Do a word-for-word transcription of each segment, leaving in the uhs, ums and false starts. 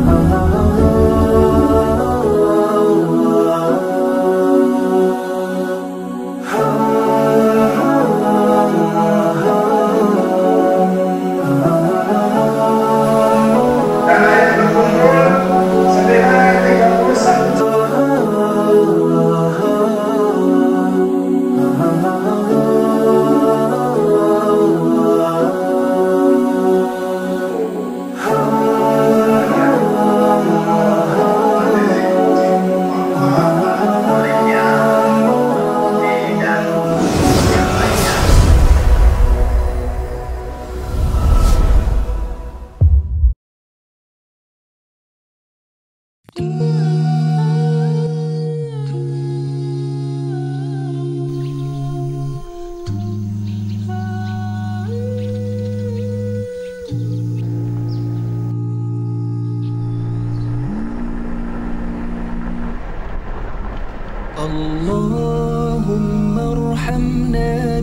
اللهم ارحمنا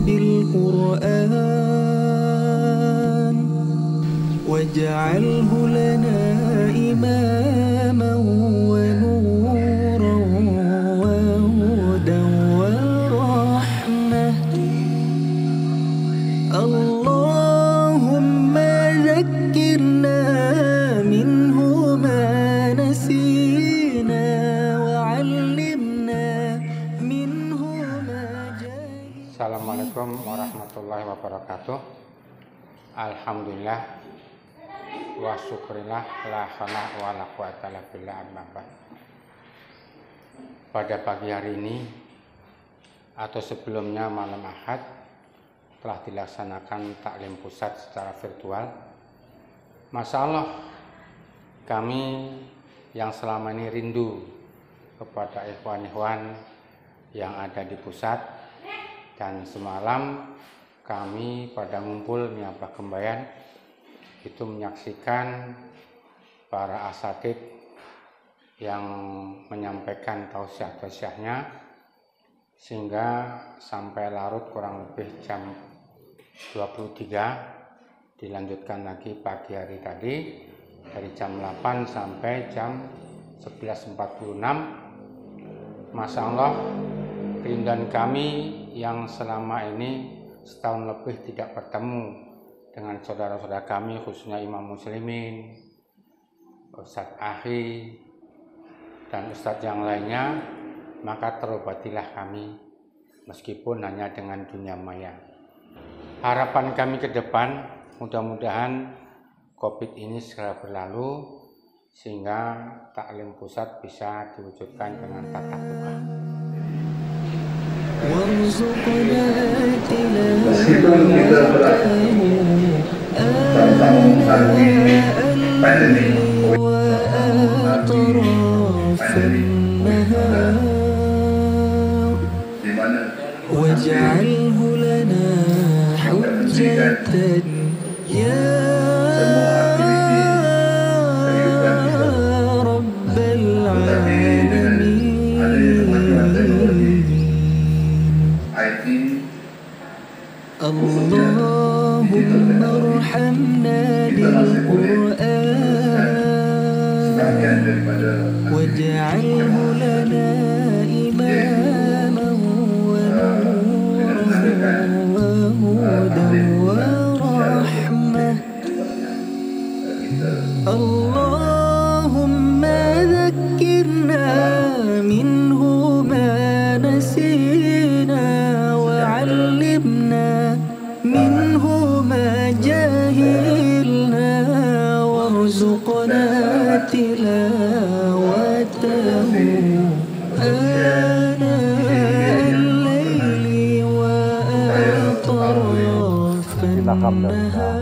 بالقرآن واجعله لنا إماما ونورا وهدى ورحمة. اللهم ذكرنا منه ما نسينا وعلمنا منه ما جهلنا. Assalamualaikum warahmatullahi wabarakatuh. Alhamdulillah wa syukurillah la haula wa la quwata illa billah. Amma ba'd. Pada pagi hari ini atau sebelumnya malam Ahad telah dilaksanakan taklim pusat secara virtual. Masya Allah, kami yang selama ini rindu kepada ikhwan-ikhwan yang ada di pusat, dan semalam kami pada ngumpul Miabah Kembayan itu menyaksikan para asatid yang menyampaikan tausiah-tausiahnya sehingga sampai larut kurang lebih jam dua puluh tiga. Dilanjutkan lagi pagi hari tadi dari jam delapan sampai jam sebelas empat puluh enam. Masya Allah, kerinduan kami yang selama ini setahun lebih tidak bertemu dengan saudara-saudara kami, khususnya Imam Muslimin, Ustadz Ahi, dan Ustadz yang lainnya, maka terobatilah kami meskipun hanya dengan dunia maya. Harapan kami ke depan, mudah-mudahan COVID ini segera berlalu sehingga taklim pusat bisa diwujudkan dengan tatap muka. Meskipun kita berlaku tentang pandemi pandemi pandemi di mana واجعله لنا حجة يا رب العالمين. اللهم ارحمنا بالقرآن واجعله لنا إماما ونورا وهدى ورحمة. اللهم ذكرنا منه ما نسينا وعلمنا منه ما جهلنا وارزقنا تلاوته آناء الليل وأطراف النهار.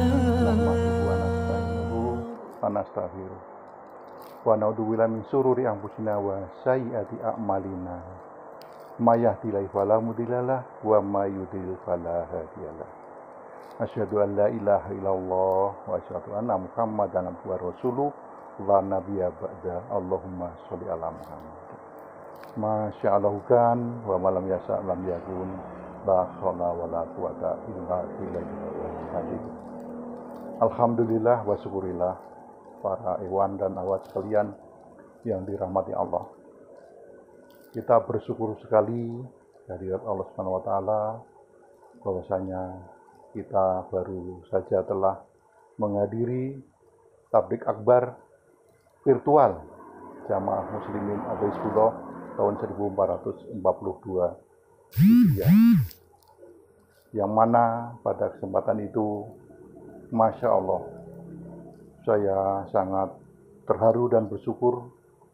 Nastaghfiruh wa na'udzu billahi min syururi anfusina wa sayyiati a'malina. May yahdihillahu fala mudhillalah wa may yudhlil fala hadiyalah. Asyhadu an la ilaha illallah wa asyhadu anna Muhammadan abduhu wa rasuluh la nabiyya ba'da. Allahumma sholli ala Muhammad. Masya Allah kan wa malam yasa lam yakun, la haula wa la quwata illa billah. Alhamdulillah wa syukurillah. para ikhwan dan akhwat sekalian yang dirahmati Allah. Kita bersyukur sekali dari Allah Subhanahu wa taala bahwasanya kita baru saja telah menghadiri tablik akbar virtual Jamaah Muslimin Al-Hizbullah tahun seribu empat ratus empat puluh dua ya, yang mana pada kesempatan itu Masya Allah saya sangat terharu dan bersyukur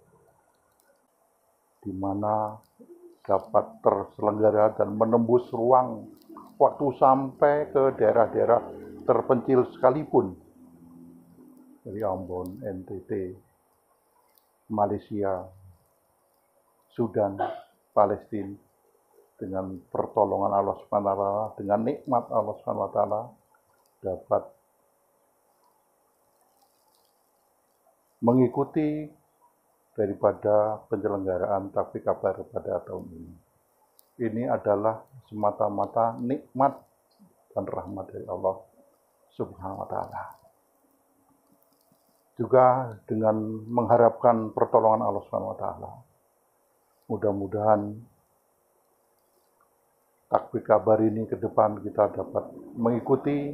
di mana dapat terselenggara dan menembus ruang waktu sampai ke daerah-daerah terpencil sekalipun, dari Ambon, N T T, Malaysia, Sudan, Palestina, dengan pertolongan Allah Subhanahu wa taala, dengan nikmat Allah Subhanahu wa taala dapat mengikuti daripada penyelenggaraan tablik akbar pada tahun ini. Ini adalah semata-mata nikmat dan rahmat dari Allah Subhanahu wa taala. Juga dengan mengharapkan pertolongan Allah Subhanahu wa taala. Mudah-mudahan tablik akbar ini ke depan kita dapat mengikuti,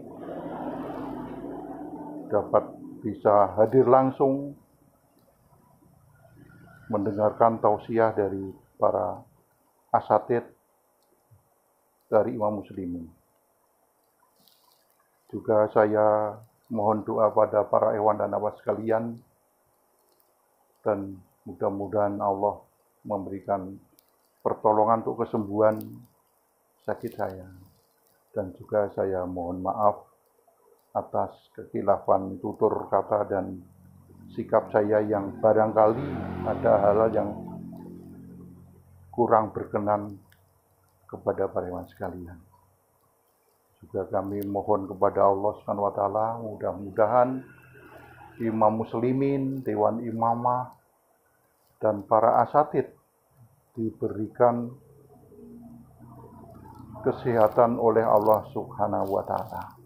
dapat bisa hadir langsung mendengarkan tausiah dari para asatid dari Imam Muslimin. Juga saya mohon doa pada para ikhwan dan akhwat sekalian, dan mudah-mudahan Allah memberikan pertolongan untuk kesembuhan sakit saya. Dan juga saya mohon maaf atas kekhilafan tutur kata dan sikap saya yang barangkali ada hal-hal yang kurang berkenan kepada para ikhwan sekalian. Juga kami mohon kepada Allah Subhanahu wa taala, mudah-mudahan Imam Muslimin, Dewan Imamah, dan para asatid diberikan kesehatan oleh Allah Subhanahu wa taala.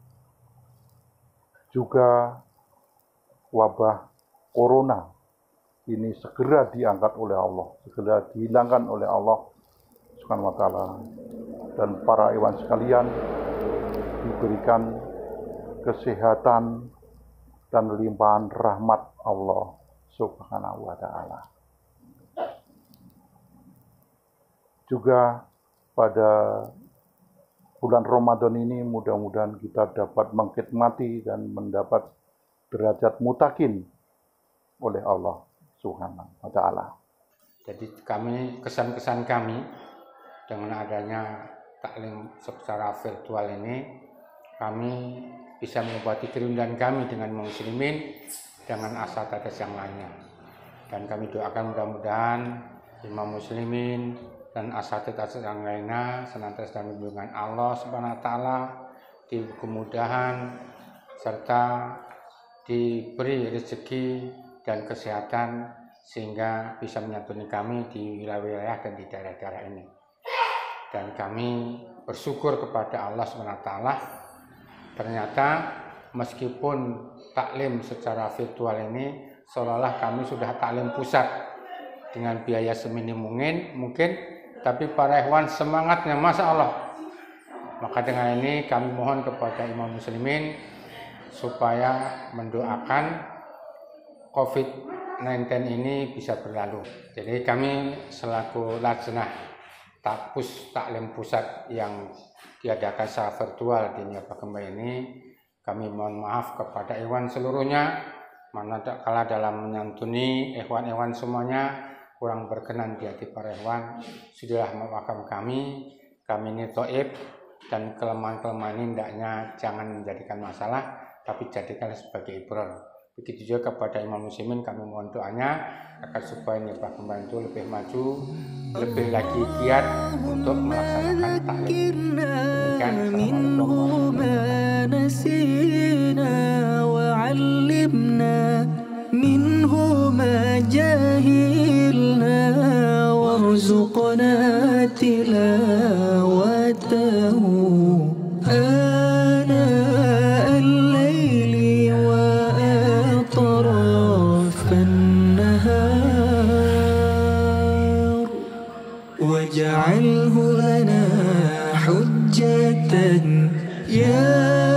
Juga wabah corona ini segera diangkat oleh Allah, segera dihilangkan oleh Allah Subhanahu wa taala, dan para ikhwan sekalian diberikan kesehatan dan limpahan rahmat Allah Subhanahu wa taala. Juga pada bulan Ramadan ini mudah-mudahan kita dapat mengkhidmati dan mendapat derajat mutakin oleh Allah Subhanahu wa taala. Jadi kami, kesan-kesan kami dengan adanya taklim secara virtual ini, kami bisa mengobati kerinduan kami dengan muslimin, dengan asatidz yang lainnya. Dan kami doakan mudah-mudahan Imam Muslimin dan asatidz yang lainnya senantiasa dalam lindungan Allah Subhanahu wa taala, di kemudahan serta diberi rezeki dan kesehatan sehingga bisa menyantuni kami di wilayah-wilayah dan di daerah-daerah ini. Dan kami bersyukur kepada Allah Subhanahu wa taala, ternyata meskipun taklim secara virtual ini seolah-olah kami sudah taklim pusat dengan biaya seminim mungkin, mungkin tapi para ikhwan semangatnya Masya Allah. Maka dengan ini kami mohon kepada Imam Muslimin supaya mendoakan covid sembilan belas ini bisa berlalu. Jadi kami selaku lajnah Takpus Taklim Pusat yang diadakan secara virtual di Nyabagamba ini, kami mohon maaf kepada ikhwan seluruhnya, manakala dalam menyantuni ikhwan-ikhwan semuanya kurang berkenan di hati para ikhwan. Sudahlah memaafkan kami, kami ini toib, dan kelemahan-kelemahan ini hendaknya jangan menjadikan masalah, tapi jadikanlah sebagai ibrah. Begitu juga kepada Imam Muslimin, kami mohon doanya agar supaya Nyabagamba itu lebih maju, lebih lagi giat untuk melaksanakan taklim. آناء الليل وآطراف واجعله لنا حجة يا